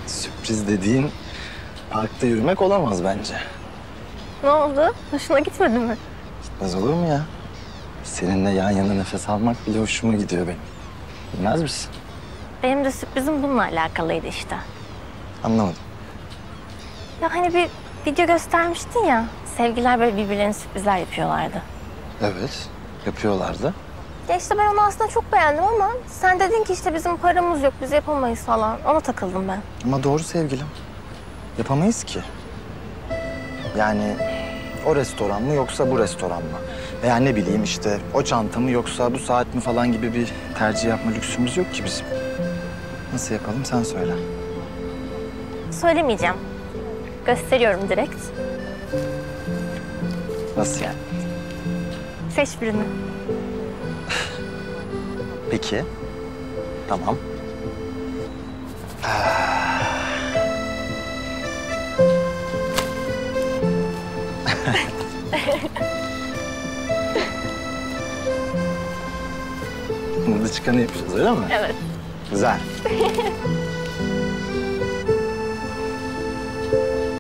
Sürpriz dediğin parkta yürümek olamaz bence. Ne oldu? Hoşuna gitmedi mi? Gitmez olur mu ya? Seninle yan yana nefes almak bile hoşuma gidiyor benim. Bilmez misin? Benim de sürprizim bununla alakalıydı işte. Anlamadım. Ya hani bir video göstermiştin ya. Sevgililer böyle birbirlerine sürprizler yapıyorlardı. Evet, yapıyorlardı. Ya işte ben onu aslında çok beğendim ama sen dedin ki işte bizim paramız yok, biz yapamayız falan. Ona takıldım ben. Ama doğru sevgilim. Yapamayız ki. Yani o restoran mı yoksa bu restoran mı? Veya ne bileyim işte o çanta mı yoksa bu saat mi falan gibi bir tercih yapma lüksümüz yok ki bizim. Nasıl yapalım sen söyle. Söylemeyeceğim. Gösteriyorum direkt. Nasıl yani? Seç birini. Peki. Tamam. Burada çıkanı yapacağız öyle mi? Evet. Güzel.